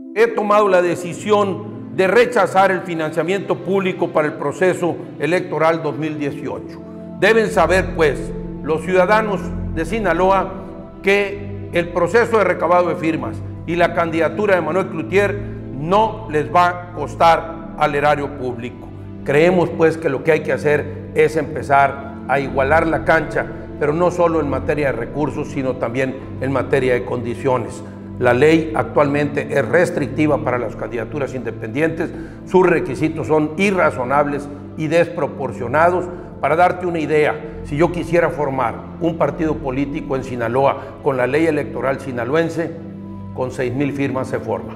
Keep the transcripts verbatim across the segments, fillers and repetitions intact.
He tomado la decisión de rechazar el financiamiento público para el proceso electoral dos mil dieciocho. Deben saber, pues, los ciudadanos de Sinaloa que el proceso de recabado de firmas y la candidatura de Manuel Cloutier no les va a costar al erario público. Creemos, pues, que lo que hay que hacer es empezar a igualar la cancha, pero no solo en materia de recursos, sino también en materia de condiciones. La ley actualmente es restrictiva para las candidaturas independientes, sus requisitos son irrazonables y desproporcionados. Para darte una idea, si yo quisiera formar un partido político en Sinaloa con la ley electoral sinaloense, con seis mil firmas se forma.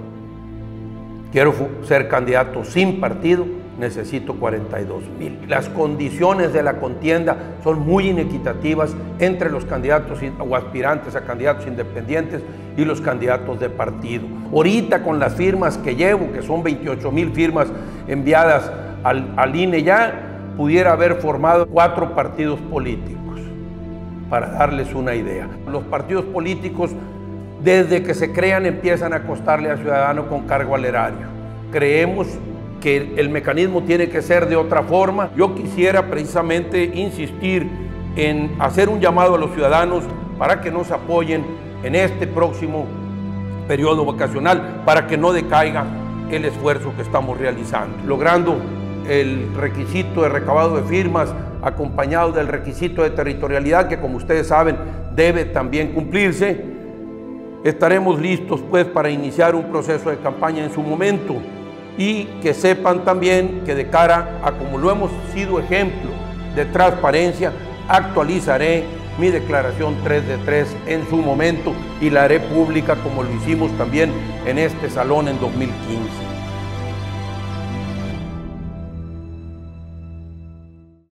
Quiero ser candidato sin partido, necesito cuarenta y dos mil. Las condiciones de la contienda son muy inequitativas entre los candidatos o aspirantes a candidatos independientes y los candidatos de partido. Ahorita con las firmas que llevo, que son veintiocho mil firmas enviadas al, al I N E ya, pudiera haber formado cuatro partidos políticos, para darles una idea. Los partidos políticos, desde que se crean, empiezan a costarle al ciudadano con cargo al erario. Creemos que el mecanismo tiene que ser de otra forma. Yo quisiera precisamente insistir en hacer un llamado a los ciudadanos para que nos apoyen en este próximo periodo vacacional, para que no decaiga el esfuerzo que estamos realizando, logrando el requisito de recabado de firmas acompañado del requisito de territorialidad, que, como ustedes saben, debe también cumplirse. Estaremos listos, pues, para iniciar un proceso de campaña en su momento, y que sepan también que, de cara a como lo hemos sido ejemplo de transparencia, actualizaré mi declaración tres de tres en su momento y la haré pública como lo hicimos también en este salón en dos mil quince.